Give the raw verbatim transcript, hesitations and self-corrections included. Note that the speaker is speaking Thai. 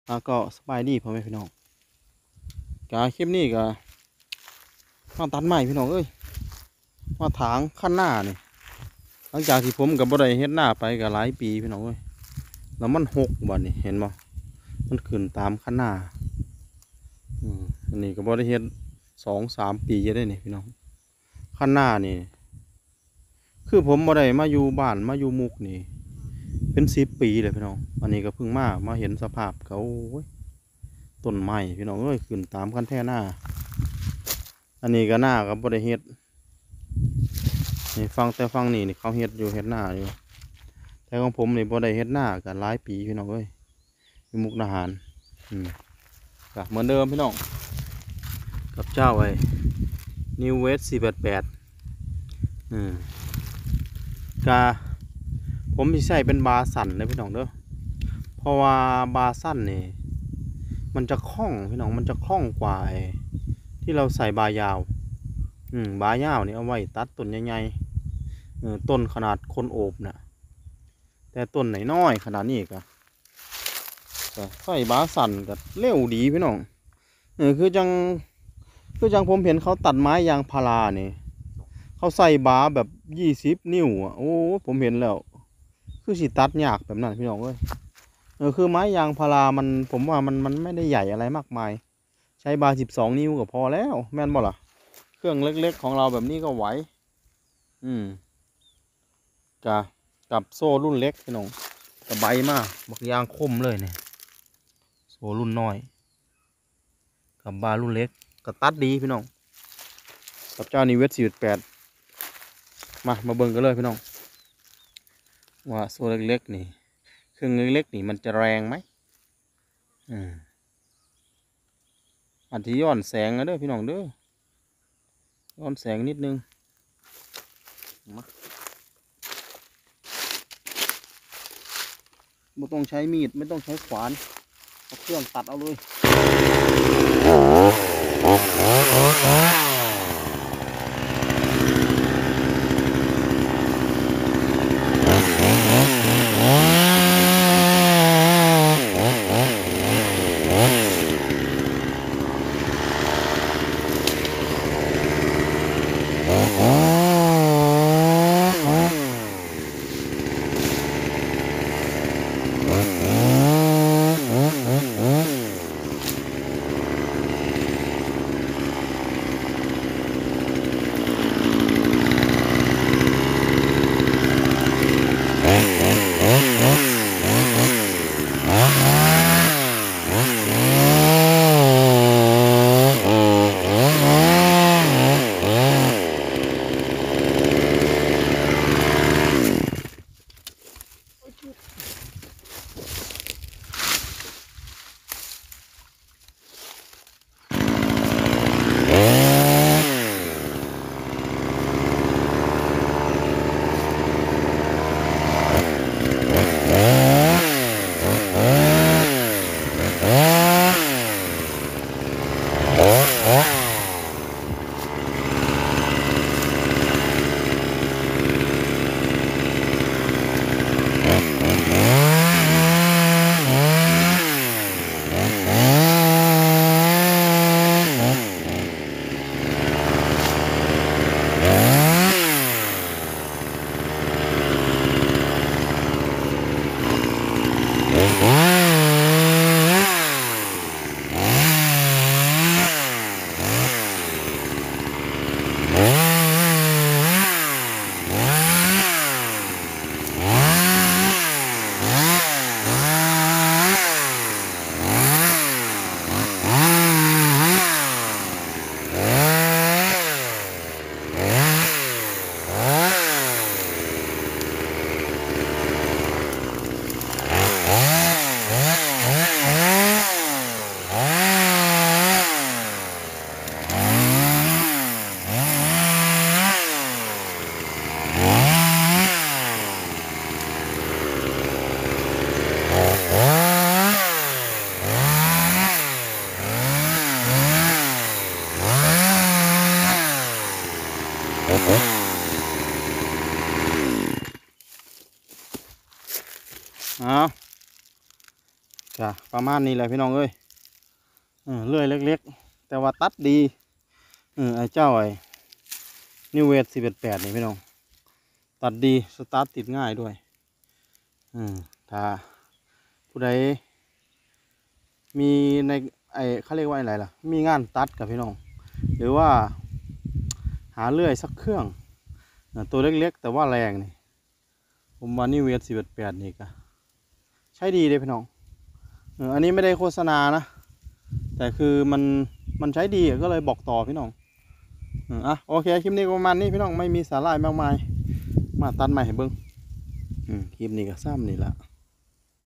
อ่ะก็สบายดีพ่อแม่พี่น้องกาคลิปนี้ก็มาตัดไม้พี่น้องเอ้ยมาถางขั้นหน้านี่หลังจากที่ผมกับบ่ได้เฮ็ดหน้าไปก็หลายปีพี่น้องเอ้ยแล้วมันหกบ่นี่เห็นบ่มันขึ้นตามขั้นหน้าอืมอันนี้ก็บ่ได้เฮ็ดสองสามปีจะได้นี่พี่น้องขั้นหน้านี่คือผมบ่ได้มาอยู่บ้านมาอยู่มุกนี่เป็นสิบปีเลยพี่น้องอันนี้ก็เพิ่งมามาเห็นสภาพเขาต้นไม้พี่น้องเอ้ยขึ้นตามขั้นแท่หน้าอันนี้ก็หน้ากับบริเฮ็ดนี่ฟังแต่ฟังนี่นี่เขาเฮ็ดอยู่เฮ็ดหน้าอยู่แต่ของผมนี่บริเฮ็ดหน้ากันหลายปีพี่น้องเอ้ยมีมุกดาหารอืมก็เหมือนเดิมพี่น้องกับเจ้าไอ้ New West สี่แปดแปดอืมกาผมที่ใส่เป็นบาสั่นเลยพี่น้องเด้อเพราะว่าบาสั่นนี่มันจะคล่องพี่น้องมันจะคล่องกว่าที่เราใส่บายาว อืมบายาวนี่เอาไว้ตัดต้นใหญ่ๆเออต้นขนาดคนโอบนะแต่ต้นไหนน้อยขนาดนี้ก็ใส่บาสั่นก็เร็วดีพี่น้องเออคือจังคือจังผมเห็นเขาตัดไม้ยางพาราเนี่ยเขาใส่บาแบบยี่สิบนิ้วอ่ะโอ้ผมเห็นแล้วคือสิตัดยากแบบนั้นพี่น้องเอ้ยเออคือไม้ยางพารามันผมว่ามันมันไม่ได้ใหญ่อะไรมากมายใช้บาสิบสองนิ้วก็พอแล้วแม่นบ่ล่ะเครื่องเล็กๆของเราแบบนี้ก็ไหวอืมกับกับโซ่รุ่นเล็กพี่น้องกับใบมากบักยางคมเลยเนี่ยโซ่รุ่นน้อยกับบารุ่นเล็กก็ตัดดีพี่น้องกับเจ้านิเวศสี่แปดมามาเบิ่งกันเลยพี่น้องว่าโซ่เล็กๆนี่เครื่องเล็กๆนี่มันจะแรงไหมอืมอันที่ย้อนแสงนะเด้อพี่น้องเด้อย้อนแสงนิดนึงมาไม่ต้องใช้มีดไม่ต้องใช้ขวานเอาเครื่องตัดเอาเลยจ้ะประมาณนี้แหละพี่น้องเอ้ยเออเลื่อยเล็กๆแต่ว่าตัดดีเออไอ้เจ้าไอ้นิวเวทสิบเอ็ดแปดนี่พี่น้องตัดดีสตาร์ทติดง่ายด้วยอืมถ้าผู้ใดมีในไอ้เขาเรียกว่าอะไรล่ะมีงานตัดกับพี่น้องหรือว่าหาเลื่อยสักเครื่องตัวเล็กๆแต่ว่าแรงนี่ผมว่านิวเวทสิบเอ็ดแปดนี่ก็ใช้ดีเลยพี่น้องอันนี้ไม่ได้โฆษณานะแต่คือมันมันใช้ดีก็เลยบอกต่อพี่น้องอ่ะโอเคคลิปนี้ประมาณนี้พี่น้องไม่มีสาระมากมายมาตัดใหม่ให้เบิ้งคลิปนี้ก็ซ้ำนี่ละ